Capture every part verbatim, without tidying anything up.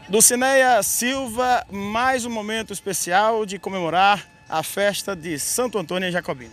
Dulcineia Silva, mais um momento especial de comemorar a festa de Santo Antônio em Jacobina.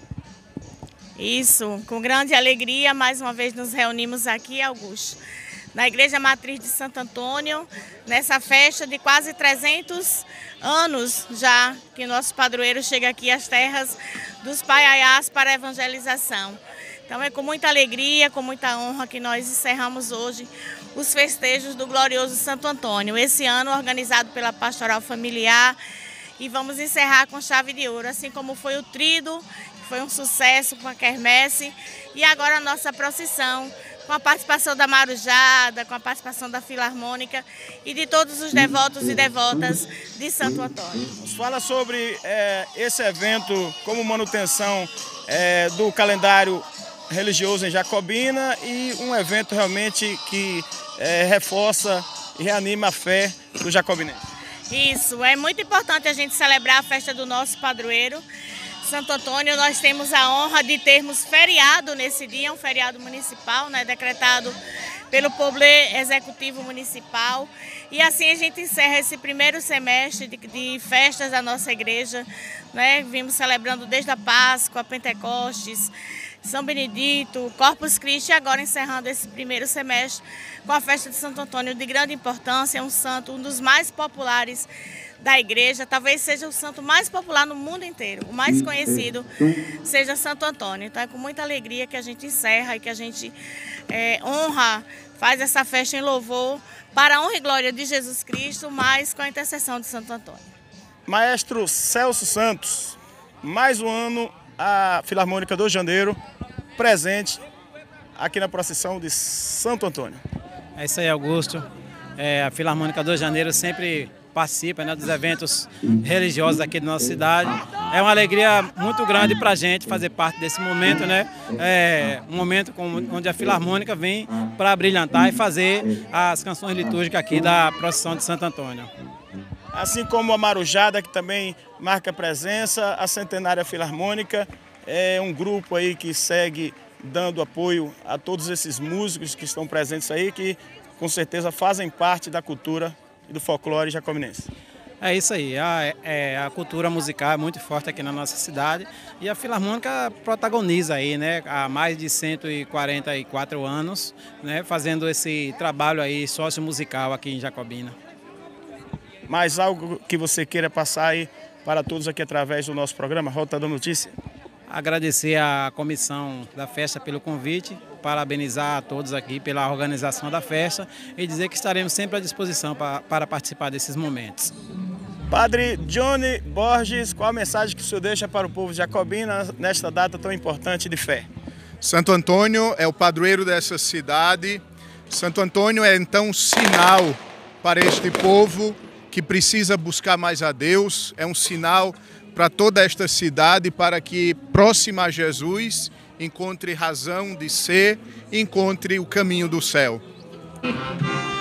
Isso, com grande alegria, mais uma vez nos reunimos aqui, Augusto, na Igreja Matriz de Santo Antônio, nessa festa de quase trezentos anos já que nosso padroeiro chega aqui às terras dos Paiaiás para a evangelização. Então é com muita alegria, com muita honra que nós encerramos hoje os festejos do glorioso Santo Antônio, esse ano organizado pela Pastoral Familiar, e vamos encerrar com chave de ouro, assim como foi o Tríduo, que foi um sucesso com a quermesse, e agora a nossa procissão, com a participação da Marujada, com a participação da Filarmônica e de todos os devotos e devotas de Santo Antônio. Nos fala sobre é, esse evento como manutenção é, do calendário religioso em Jacobina e um evento realmente que é, reforça e reanima a fé do jacobinense. Isso, é muito importante a gente celebrar a festa do nosso padroeiro, Santo Antônio. Nós temos a honra de termos feriado nesse dia, um feriado municipal, né, decretado pelo Poder Executivo Municipal. E assim a gente encerra esse primeiro semestre de, de festas da nossa igreja, né? Vimos celebrando desde a Páscoa, Pentecostes, São Benedito, Corpus Christi, e agora encerrando esse primeiro semestre com a festa de Santo Antônio, de grande importância, é um santo, um dos mais populares da igreja, talvez seja o santo mais popular no mundo inteiro, o mais conhecido seja Santo Antônio. Então é com muita alegria que a gente encerra e que a gente é, honra, faz essa festa em louvor para a honra e glória de Jesus Cristo, mas com a intercessão de Santo Antônio. Maestro Celso Santos, mais um ano a Filarmônica do Janeiro presente aqui na procissão de Santo Antônio. É isso aí, Augusto. É, a Filarmônica do Janeiro sempre participa, né, dos eventos religiosos aqui da nossa cidade. É uma alegria muito grande para a gente fazer parte desse momento, né? É um momento onde a Filarmônica vem para brilhantar e fazer as canções litúrgicas aqui da procissão de Santo Antônio. Assim como a Marujada, que também marca presença, a Centenária Filarmônica é um grupo aí que segue dando apoio a todos esses músicos que estão presentes aí, que com certeza fazem parte da cultura e do folclore jacobinense. É isso aí, a, é, a cultura musical é muito forte aqui na nossa cidade e a Filarmônica protagoniza aí, né, há mais de cento e quarenta e quatro anos, né, fazendo esse trabalho aí sócio-musical aqui em Jacobina. Mais algo que você queira passar aí para todos aqui através do nosso programa Rota da Notícia? Agradecer à comissão da festa pelo convite, parabenizar a todos aqui pela organização da festa e dizer que estaremos sempre à disposição para, para participar desses momentos. Padre Johnny Borges, qual a mensagem que o senhor deixa para o povo de Jacobina nesta data tão importante de fé? Santo Antônio é o padroeiro dessa cidade. Santo Antônio é então um sinal para este povo que precisa buscar mais a Deus, é um sinal para toda esta cidade, para que, próxima a Jesus, encontre razão de ser, encontre o caminho do céu.